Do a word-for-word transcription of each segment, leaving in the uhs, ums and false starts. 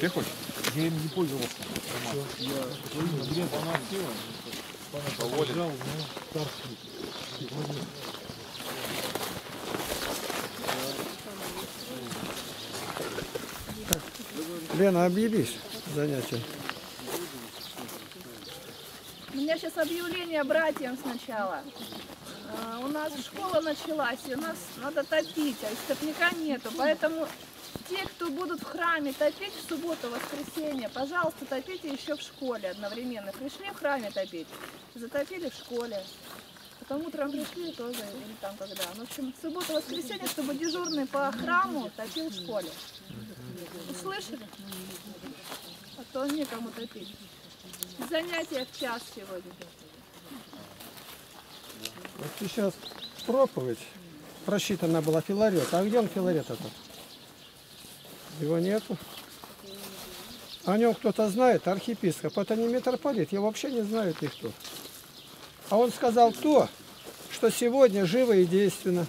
Ты хочешь? Я им не пользовался. Я Бред, она актива. взял, ну, царский. Лена, объявись занятие. У меня сейчас объявление братьям сначала. А, у нас школа началась, и у нас надо топить, а истопника нету. Поэтому те, кто будут в храме топить в субботу, воскресенье, пожалуйста, топите еще в школе одновременно. Пришли в храме топить, затопили в школе. Потом утром пришли тоже, или там когда. Ну, в общем, в субботу, воскресенье, чтобы дежурный по храму топил в школе. Услышали? А то некому топить. Занятия в час сегодня. Вот сейчас проповедь просчитана была Филарет. А где он, Филарет этот? Его нету. О нем кто-то знает, архиепископ. Это не митрополит, я вообще не знаю никто. А он сказал то, что сегодня живо и действенно.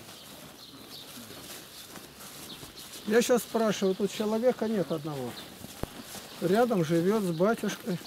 Я сейчас спрашиваю, тут человека нет одного. Рядом живет с батюшкой.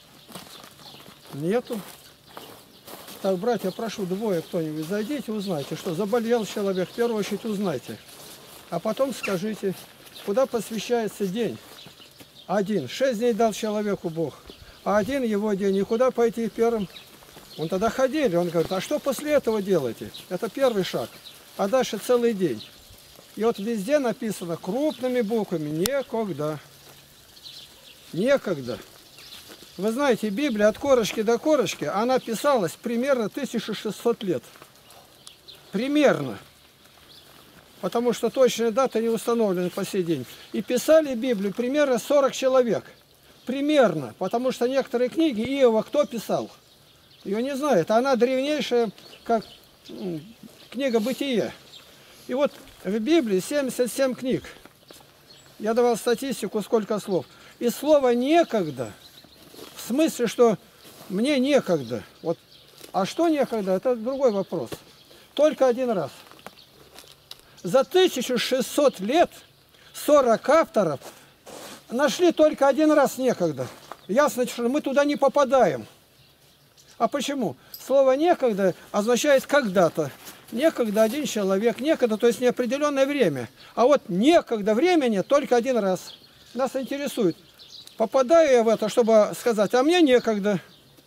Нету. Так, братья, прошу, двое кто-нибудь, зайдите, узнайте, что заболел человек, в первую очередь узнайте. А потом скажите, куда посвящается день. Один. Шесть дней дал человеку Бог. А один его день. И куда пойти первым? Он тогда ходили. Он говорит, а что после этого делаете? Это первый шаг. А дальше целый день. И вот везде написано крупными буквами «Некогда». Некогда. Вы знаете, Библия от корочки до корочки, она писалась примерно тысяча шестьсот лет. Примерно. Потому что точная дата не установлена по сей день. И писали Библию примерно сорок человек. Примерно. Потому что некоторые книги Иова кто писал? Ее не знает. Она древнейшая, как ну, книга Бытия. И вот в Библии семьдесят семь книг. Я давал статистику, сколько слов. И слово «некогда» в смысле, что мне некогда. Вот. А что некогда, это другой вопрос. Только один раз. За тысячу шестьсот лет сорок авторов нашли только один раз некогда. Ясно, что мы туда не попадаем. А почему? Слово «некогда» означает «когда-то». Некогда один человек, некогда, то есть неопределенное время. А вот некогда времени только один раз. Нас интересует, попадаю я в это, чтобы сказать, а мне некогда.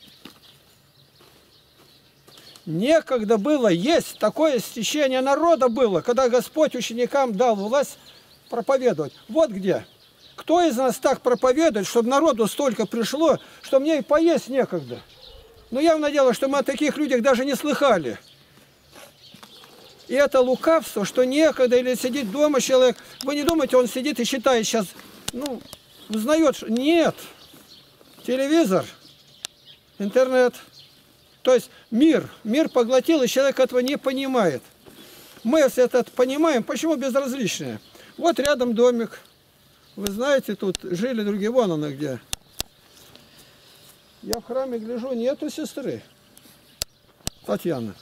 Некогда было, есть такое стечение народа было, когда Господь ученикам дал власть проповедовать. Вот где. Кто из нас так проповедует, чтобы народу столько пришло, что мне и поесть некогда? Но явно дело, что мы о таких людях даже не слыхали. И это лукавство, что некогда, или сидит дома человек. Вы не думаете, он сидит и считает сейчас, ну, узнает, что... Нет. Телевизор, интернет. То есть мир. Мир поглотил, и человек этого не понимает. Мы, если это понимаем, почему безразличные? Вот рядом домик. Вы знаете, тут жили другие, вон она где. Я в храме гляжу, нету сестры Татьяны.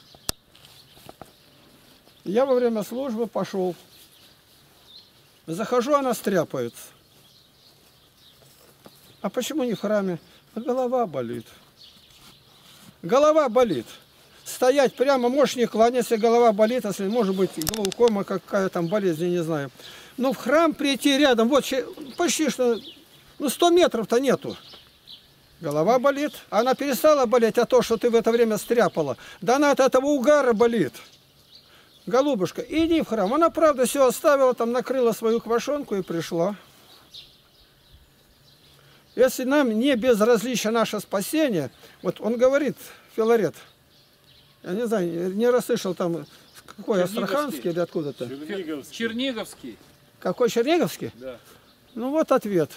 Я во время службы пошел. Захожу, она стряпается. А почему не в храме? Голова болит. Голова болит. Стоять прямо, можешь не кланяться, голова болит, если может быть глаукома, какая там болезнь, я не знаю. Но в храм прийти рядом, вот почти что, ну сто метров-то нету. Голова болит. Она перестала болеть, а то, что ты в это время стряпала. Да она от этого угара болит. Голубушка, иди в храм. Она, правда, все оставила, там накрыла свою квашенку и пришла. Если нам не безразлично наше спасение, вот он говорит, Филарет, я не знаю, не расслышал там, какой, Астраханский или откуда-то? Черниговский. Черниговский. Какой Черниговский? Да. Ну вот ответ.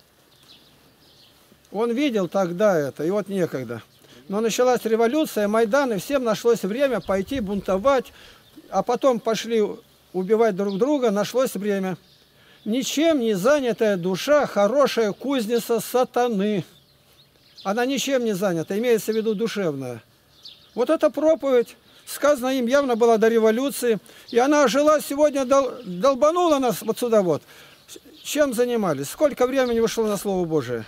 Он видел тогда это, и вот некогда. Но началась революция, Майдан, и всем нашлось время пойти бунтовать, а потом пошли убивать друг друга, нашлось время. Ничем не занятая душа, хорошая кузница сатаны. Она ничем не занята, имеется в виду душевная. Вот эта проповедь, сказано им, явно была до революции, и она жила сегодня, дол, долбанула нас вот сюда вот. Чем занимались? Сколько времени вышло на Слово Божие?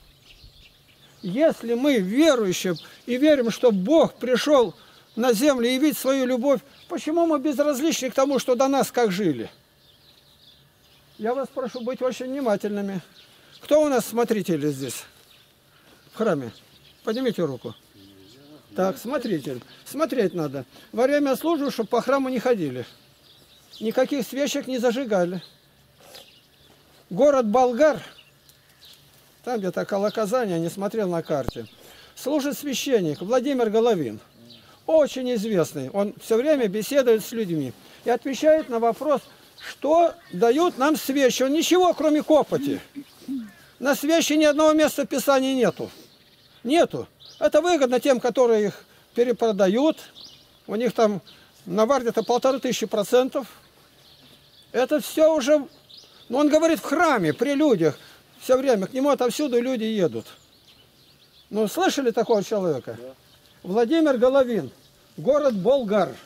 Если мы верующие и верим, что Бог пришел на землю явить свою любовь, почему мы безразличны к тому, что до нас как жили? Я вас прошу быть очень внимательными. Кто у нас смотрители здесь, в храме? Поднимите руку. Так, смотритель. Смотреть надо. Во время службы, чтобы по храму не ходили. Никаких свечек не зажигали. Город Болгар, там где-то около Казани, я не смотрел на карте, служит священник Владимир Головин. Очень известный. Он все время беседует с людьми и отвечает на вопрос, что дают нам свечи. Он ничего, кроме копоти. На свечи ни одного места Писания нету. Нету. Это выгодно тем, которые их перепродают. У них там навар где-то полторы тысячи процентов. Это все уже... Но он говорит в храме, при людях. Все время к нему отовсюду люди едут. Ну, слышали такого человека? Да. Владимир Головин. Город Болгар.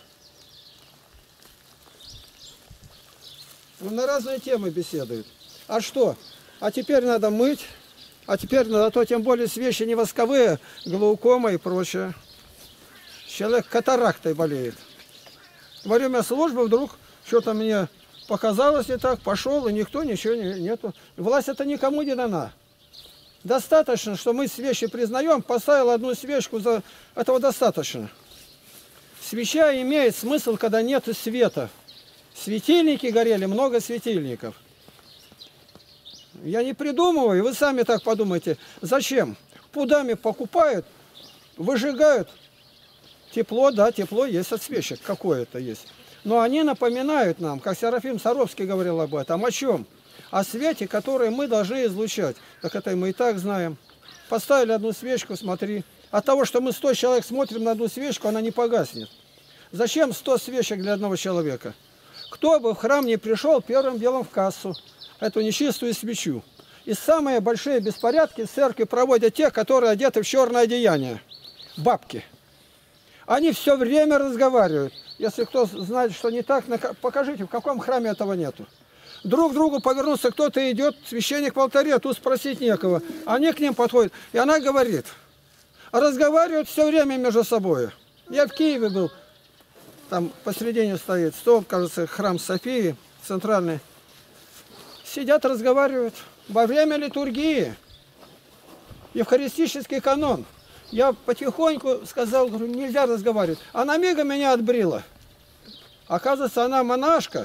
Он на разные темы беседует. А что? А теперь надо мыть. А теперь надо то, тем более свечи не восковые, глаукома и прочее. Человек катарактой болеет. Во время службы вдруг что-то мне показалось не так, пошел, и никто, ничего не, нету. Власть это никому не дана. Достаточно, что мы свечи признаем, поставил одну свечку, за... этого достаточно. Свеча имеет смысл, когда нет света. Светильники горели, много светильников. Я не придумываю, вы сами так подумайте. Зачем? Пудами покупают, выжигают. Тепло, да, тепло есть от свечек, какое-то есть. Но они напоминают нам, как Серафим Саровский говорил об этом, о чем? О свете, который мы должны излучать. Так это мы и так знаем. Поставили одну свечку, смотри. От того, что мы сто человек смотрим на одну свечку, она не погаснет. Зачем сто свечек для одного человека? Кто бы в храм не пришел, первым делом в кассу эту нечистую свечу. И самые большие беспорядки в церкви проводят те, которые одеты в черное одеяние. Бабки. Они все время разговаривают. Если кто знает, что не так, покажите, в каком храме этого нету. Друг к другу повернуться, кто-то идет, священник в алтаре, а тут спросить некого. Они к ним подходят, и она говорит. Разговаривают все время между собой. Я в Киеве был, там посередине стоит стол, кажется, храм Софии, центральный. Сидят, разговаривают во время литургии. Евхаристический канон. Я потихоньку сказал, говорю, нельзя разговаривать. Она мигом меня отбрила. Оказывается, она монашка.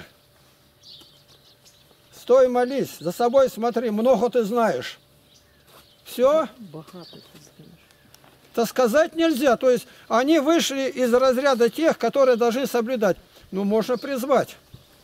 Стой, молись, за собой смотри, много ты знаешь. Все? Это сказать нельзя. То есть они вышли из разряда тех, которые должны соблюдать. Ну, можно призвать.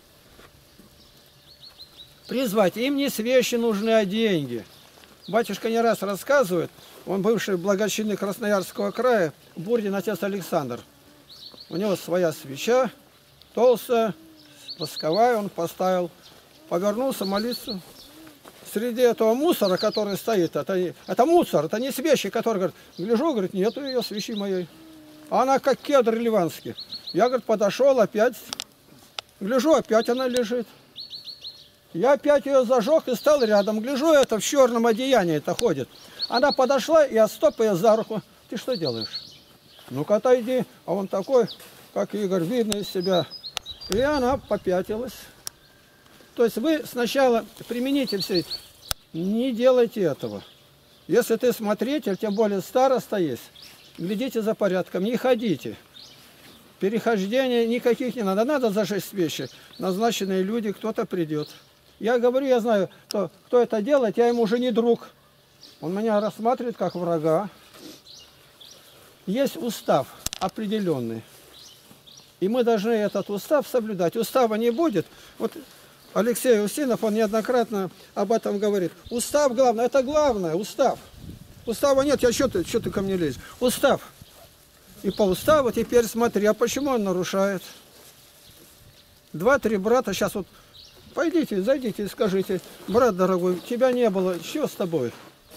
Призвать. Им не свечи нужны, а деньги. Батюшка не раз рассказывает, он бывший благочинный Красноярского края, Бурдин отец Александр. У него своя свеча, толстая, восковая, он поставил, повернулся молиться. Среди этого мусора, который стоит, это, это мусор, это не свечи, который, говорит, гляжу, говорит, нету ее свечи моей. А она как кедр ливанский. Я, говорит, подошел опять, гляжу, опять она лежит. Я опять ее зажег и стал рядом. Гляжу, это в черном одеянии это ходит. Она подошла, и я стоп ее за руку. Ты что делаешь? Ну-ка отойди. А он такой, как Игорь, видно из себя. И она попятилась. То есть вы сначала примените все. Не делайте этого. Если ты смотритель, тем более староста есть, глядите за порядком, не ходите. Перехождения никаких не надо. Надо зажечь свечи. Назначенные люди, кто-то придет. Я говорю, я знаю, кто, кто это делает, я ему уже не друг. Он меня рассматривает как врага. Есть устав определенный. И мы должны этот устав соблюдать. Устава не будет. Вот Алексей Устинов, он неоднократно об этом говорит. Устав главное, это главное, устав. Устава нет, я что ты, что ты ко мне лезешь? Устав. И по уставу теперь смотри, а почему он нарушает? Два-три брата сейчас вот... Пойдите, зайдите и скажите, брат дорогой, тебя не было, что с тобой?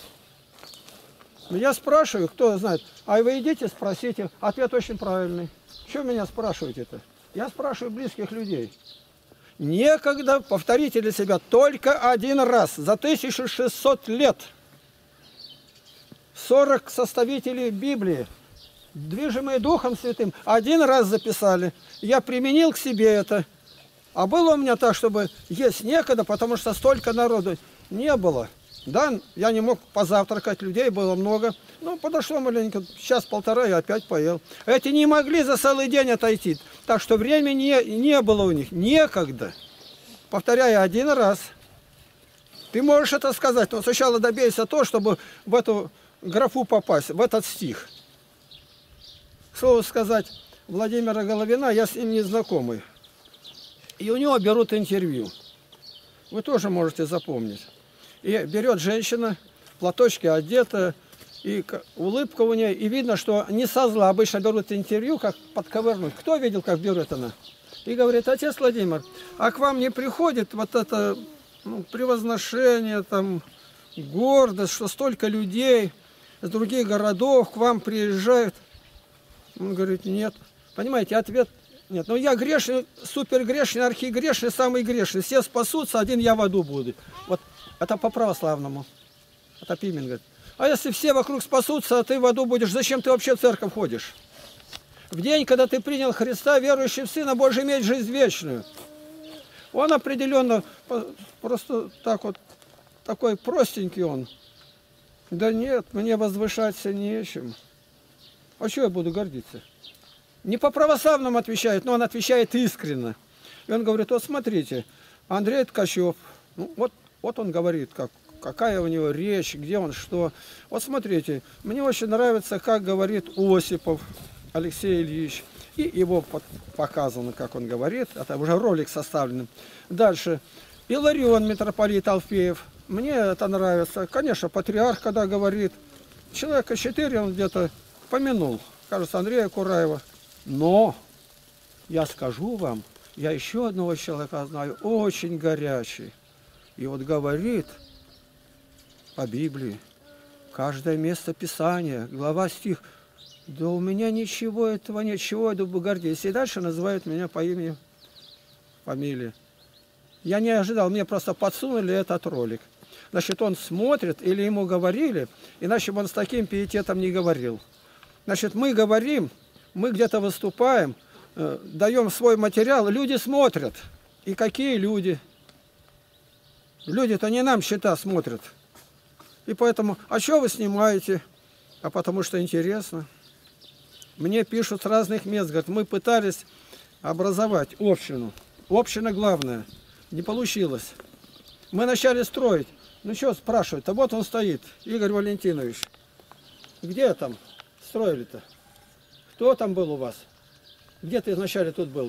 Я спрашиваю, кто знает, а вы идите, спросите, ответ очень правильный. Что меня спрашиваете-то? Я спрашиваю близких людей. Некогда, повторите для себя, только один раз за тысячу шестьсот лет. сорок составителей Библии, движимые Духом Святым, один раз записали. Я применил к себе это. А было у меня так, чтобы есть некогда, потому что столько народу не было. Да, я не мог позавтракать, людей было много. Ну, подошло маленько, час-полтора, я опять поел. Эти не могли за целый день отойти, так что времени не, не было у них, некогда. Повторяю один раз. Ты можешь это сказать, но сначала добейся то, чтобы в эту графу попасть, в этот стих. Слово сказать Владимира Головина, я с ним не знакомый. И у него берут интервью. Вы тоже можете запомнить. И берет женщина, платочки одета, и улыбка у нее, и видно, что не со зла. Обычно берут интервью, как подковырнуть. Кто видел, как берет она? И говорит: отец Владимир, а к вам не приходит вот это, ну, превозношение, там, гордость, что столько людей из других городов к вам приезжают? Он говорит: нет. Понимаете, ответ: нет. Ну я грешный, супергрешный, архигрешный, самый грешный. Все спасутся, один я в аду буду. Вот это по православному. Это Пимен говорит. А если все вокруг спасутся, а ты в аду будешь, зачем ты вообще в церковь ходишь? В день, когда ты принял Христа, верующий в Сына Божий, иметь жизнь вечную. Он определенно, просто так вот, такой простенький он. Да нет, мне возвышаться нечем. А что я буду гордиться? Не по православному отвечает, но он отвечает искренне. И он говорит: вот смотрите, Андрей Ткачев, ну, вот, вот он говорит, как, какая у него речь, где он что. Вот смотрите, мне очень нравится, как говорит Осипов Алексей Ильич. И его показано, как он говорит, это уже ролик составлен. Дальше. Иларион, митрополит Алфеев. Мне это нравится. Конечно, патриарх, когда говорит, человека четыре он где-то помянул. Кажется, Андрея Кураева. Но я скажу вам, я еще одного человека знаю, очень горячий. И вот говорит по Библии, каждое место Писания, глава, стих. Да у меня ничего этого нет, чего я буду гордиться. И дальше называют меня по имени, фамилии. Я не ожидал, мне просто подсунули этот ролик. Значит, он смотрит или ему говорили, иначе бы он с таким пиететом не говорил. Значит, мы говорим, мы где-то выступаем, э, даем свой материал, люди смотрят. И какие люди? Люди-то не нам счета смотрят. И поэтому, а что вы снимаете? А потому что интересно. Мне пишут с разных мест, говорят, мы пытались образовать общину. Община главная. Не получилось. Мы начали строить. Ну что спрашивают? А вот он стоит, Игорь Валентинович. Где там строили-то? Кто там был у вас? Где ты вначале тут был?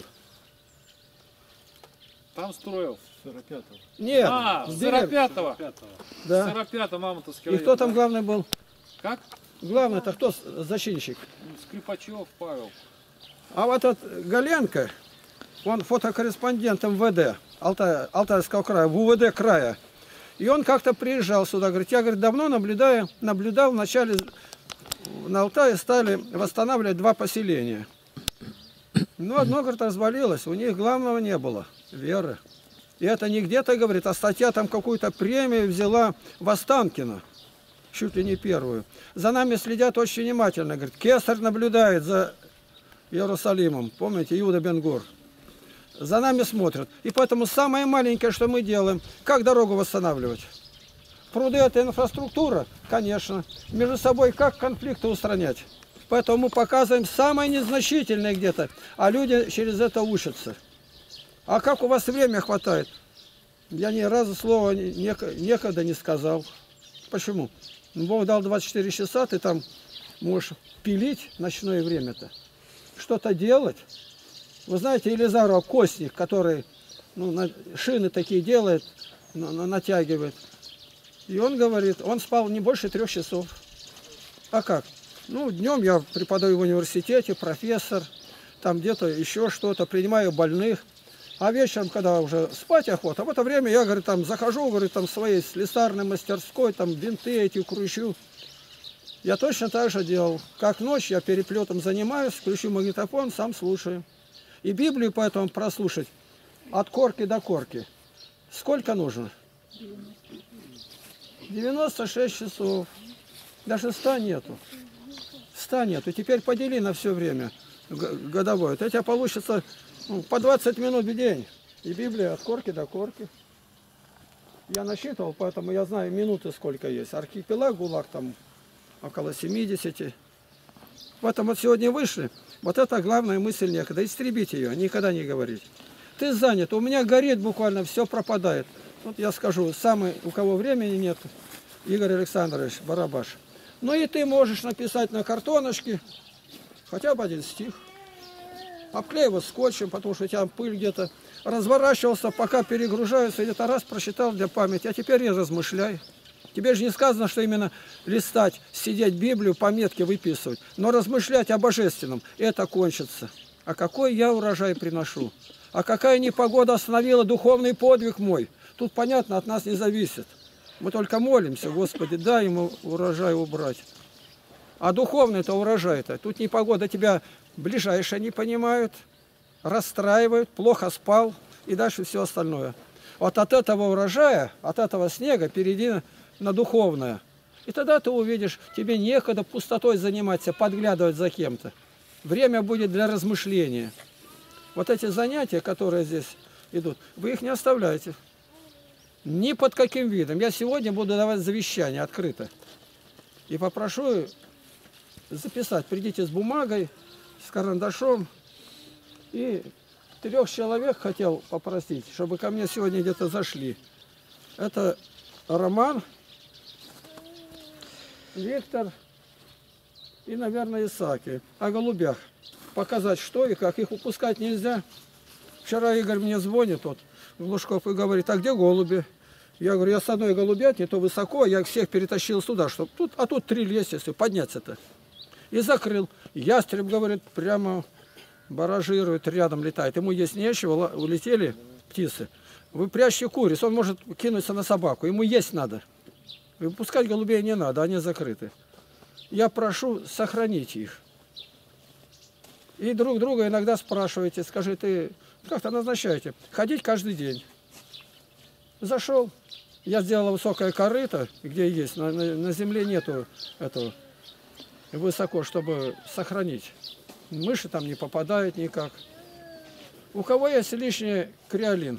Там строил. сорок пятого. Нет. А, в сорок деревне. пятого. Да. сорок пятого мама-то И сказала. кто там главный был? Как? Главный-то кто зачинщик? Скрипачев Павел. А вот этот Галенко, он фотокорреспондент эм вэ дэ Алтай, Алтайского края, в у вэ дэ края. И он как-то приезжал сюда, говорит, я, говорит, давно наблюдаю, наблюдал, вначале на Алтае стали восстанавливать два поселения. Ну, одно, говорит, развалилось, у них главного не было, веры. И это не где-то, говорит, а статья там какую-то премию взяла в Останкино, чуть ли не первую. За нами следят очень внимательно, говорит, Кесарь наблюдает за Иерусалимом, помните, Иуда Бен-Гур. За нами смотрят. И поэтому самое маленькое, что мы делаем, как дорогу восстанавливать. Пруды – это инфраструктура, конечно. Между собой как конфликты устранять. Поэтому мы показываем самое незначительное где-то, а люди через это учатся. А как у вас время хватает? Я ни разу слова некогда не сказал. Почему? Бог дал двадцать четыре часа, ты там можешь пилить ночное время-то. Что-то делать. Вы знаете, Елизаров Костник, который ну, на, шины такие делает, на, на, натягивает. И он говорит, он спал не больше трех часов. А как? Ну, днем я преподаю в университете, профессор, там где-то еще что-то, принимаю больных. А вечером, когда уже спать охота, в это время я, говорит, там захожу, говорит, там в своей слесарной мастерской, там винты эти кручу. Я точно так же делал. Как ночь, я переплетом занимаюсь, включу магнитофон, сам слушаю. И Библию поэтому прослушать от корки до корки. Сколько нужно? девяносто шесть часов. Даже ста нету. ста нету. Теперь подели на все время годовое. Это у тебя получится ну, по двадцать минут в день. И Библия от корки до корки. Я насчитывал, поэтому я знаю минуты сколько есть. Архипелаг, ГУЛАГ там около семидесяти. В этом вот сегодня вышли. Вот это главная мысль некогда. Истребить ее, никогда не говорить. Ты занят, у меня горит буквально, все пропадает. Вот я скажу, самый, у кого времени нет, Игорь Александрович Барабаш. Ну и ты можешь написать на картоночке хотя бы один стих. Обклей его скотчем, потому что у тебя пыль где-то. Разворачивался, пока перегружаются, где-то раз прочитал для памяти, а теперь и размышляй. Тебе же не сказано, что именно листать, сидеть Библию, пометки выписывать, но размышлять о божественном, это кончится. А какой я урожай приношу? А какая непогода остановила духовный подвиг мой? Тут, понятно, от нас не зависит. Мы только молимся, Господи, дай ему урожай убрать. А духовный-то урожай-то, тут непогода тебя ближайшие не понимают, расстраивают, плохо спал и дальше все остальное. Вот от этого урожая, от этого снега перейди на, на духовное. И тогда ты увидишь, тебе некогда пустотой заниматься, подглядывать за кем-то. Время будет для размышления. Вот эти занятия, которые здесь идут, вы их не оставляйте. Ни под каким видом. Я сегодня буду давать завещание открыто. И попрошу записать. Придите с бумагой, с карандашом. И трех человек хотел попросить, чтобы ко мне сегодня где-то зашли. Это Роман, Виктор и, наверное, Исааки. О голубях. Показать, что и как. Их упускать нельзя. Вчера Игорь мне звонит, вот, Глушков, и говорит, а где голуби? Я говорю, я с одной голубятни, то высоко, я их всех перетащил сюда, чтобы тут, а тут три лестницы, подняться-то. И закрыл. Ястреб, говорит, прямо баражирует, рядом летает. Ему есть нечего, улетели птицы. Вы прячьте куриц, он может кинуться на собаку, ему есть надо. Выпускать голубей не надо, они закрыты. Я прошу, сохраните их. И друг друга иногда спрашиваете, скажи, ты как-то назначаете, ходить каждый день. Зашел, я сделал высокое корыто, где есть, на, на, на земле нету этого высоко, чтобы сохранить. Мыши там не попадают никак. У кого есть лишний креолин?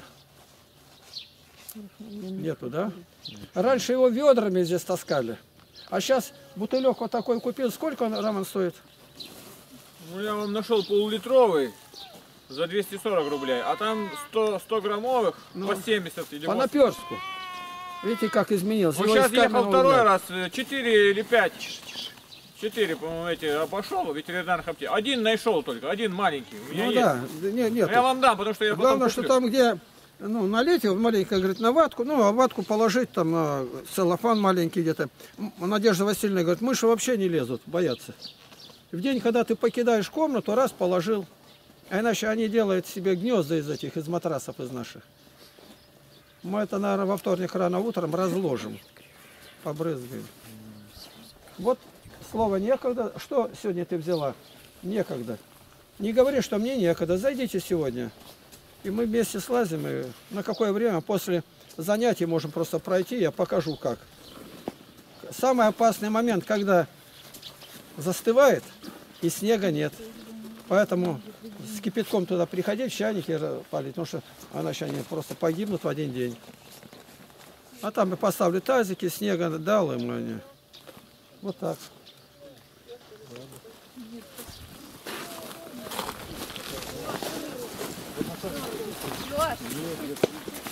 Нету, да? Раньше его ведрами здесь таскали. А сейчас бутылек вот такой купил. Сколько он, Роман, стоит? Ну, я вам нашел полулитровый за двести сорок рублей, а там сто, сто граммовых ну, по семьдесят. Или по наперстку. Видите, как изменилось. Вот сейчас ехал второй раз, четыре или пять. четыре, по-моему, эти обошел ветеринарных аптек. Один нашел только, один маленький. У меня ну есть. Да, нет, нет. Я вам дам, потому что я Главное, потом что куплю. там, где ну, налить его маленько, говорит, на ватку, ну, а ватку положить, там, на целлофан маленький где-то. Надежда Васильевна говорит, мыши вообще не лезут, боятся. В день, когда ты покидаешь комнату, раз положил. А иначе они делают себе гнезда из этих, из матрасов, из наших. Мы это, наверное, во вторник рано утром разложим. Побрызгаем. Вот слово некогда. Что сегодня ты взяла? Некогда. Не говори, что мне некогда. Зайдите сегодня. И мы вместе слазим. И на какое время? После занятий можем просто пройти. Я покажу как. Самый опасный момент, когда застывает и снега нет. Поэтому с кипятком туда приходить, в чайнике палить, потому что иначе они просто погибнут в один день. А там я поставлю тазики, снега дал им они. Вот так. Лёш,